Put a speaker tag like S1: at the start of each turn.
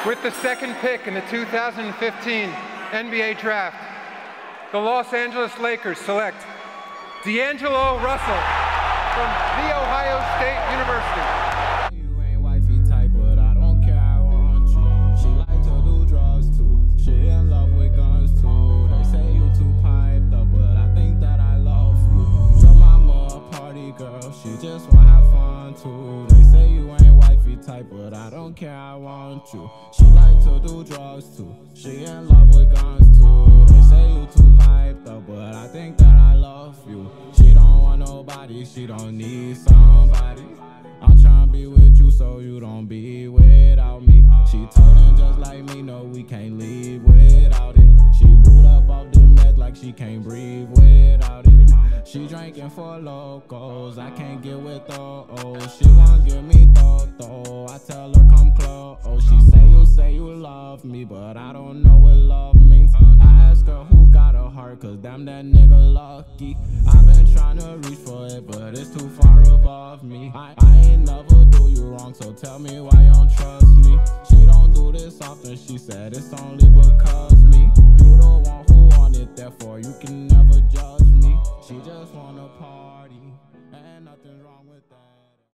S1: With the second pick in the 2015 NBA Draft, the Los Angeles Lakers select D'Angelo Russell from The Ohio State University.
S2: You ain't wifey type, but I don't care, I want you. She like to do drugs too. She in love with guns too. They say you too piped up, but I think that I love you. So mama a party girl, she just wanna have fun too. They say you ain't wifey type, but I don't care, I want you. She like to do drugs too. She in love with guns too. They say you too piped up, but I think that I love you. She don't want nobody, she don't need somebody. I'm tryna be with you so you don't be without me. She told him just like me, no, we can't leave without it. She boot up off the meds like she can't breathe without it. She drinking for locals, I can't get with those. She won't give me though. I tell her come close. She say you love me, but I don't know what love means. I ask her who got a heart, cause damn that nigga lucky. I've been trying to reach for it, but it's too far above me. I ain't never do you wrong, so tell me why you don't trust me. She don't do this often, she said it's only because